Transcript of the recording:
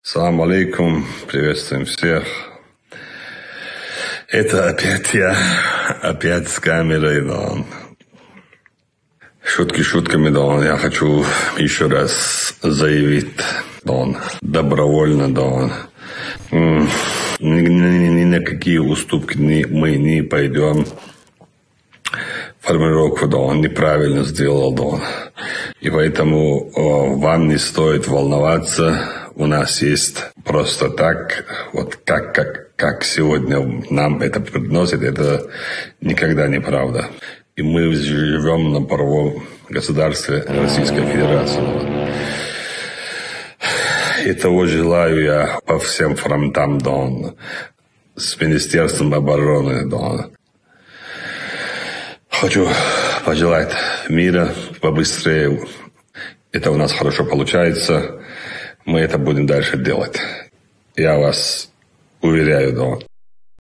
Салам алейкум, приветствуем всех. Это опять я, опять с камерой, да. Шутки шутками, да. Я хочу еще раз заявить, да, добровольно, да. Ни на какие уступки мы не пойдем. Формулировку, да, он неправильно сделал, да. И поэтому вам не стоит волноваться. У нас есть просто так, вот как сегодня нам это приносит, это никогда не правда. И мы живем на правовом государстве Российской Федерации. И того желаю я по всем фронтам, да, с Министерством обороны, да. Хочу пожелать мира побыстрее. Это у нас хорошо получается. Мы это будем дальше делать. Я вас уверяю, да.